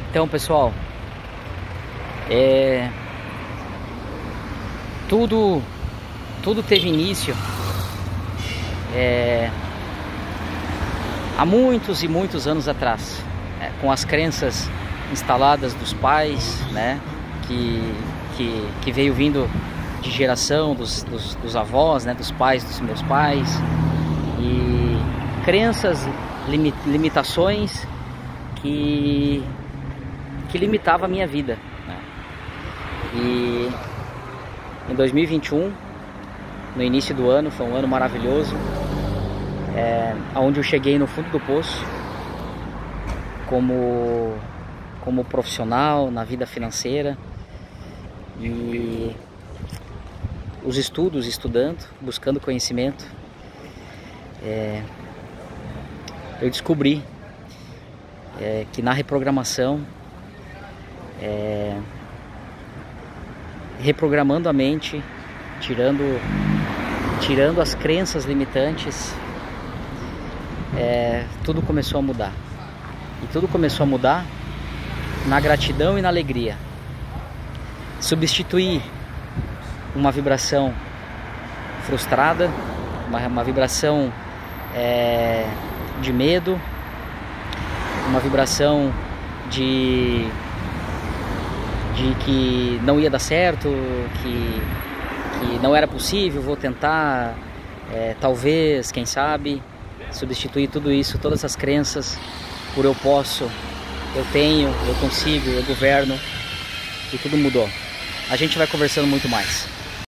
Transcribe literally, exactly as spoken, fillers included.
Então, pessoal, é, tudo, tudo teve início é, há muitos e muitos anos atrás, é, com as crenças instaladas dos pais, né, que, que, que veio vindo de geração dos, dos, dos avós, né, dos pais dos meus pais, e crenças, limit, limitações que, que limitavam a minha vida, né? E em dois mil e vinte e um, no início do ano, foi um ano maravilhoso, é, onde eu cheguei no fundo do poço como, como profissional na vida financeira, e os estudos, estudando, buscando conhecimento, é, eu descobri é, que na reprogramação, é, reprogramando a mente, tirando, tirando as crenças limitantes, é, tudo começou a mudar. E tudo começou a mudar na gratidão e na alegria. Substituir uma vibração frustrada, uma, uma vibração é, de medo, uma vibração de, de que não ia dar certo, que, que não era possível, vou tentar, é, talvez, quem sabe, substituir tudo isso, todas essas crenças por eu posso, eu tenho, eu consigo, eu governo, e tudo mudou. A gente vai conversando muito mais.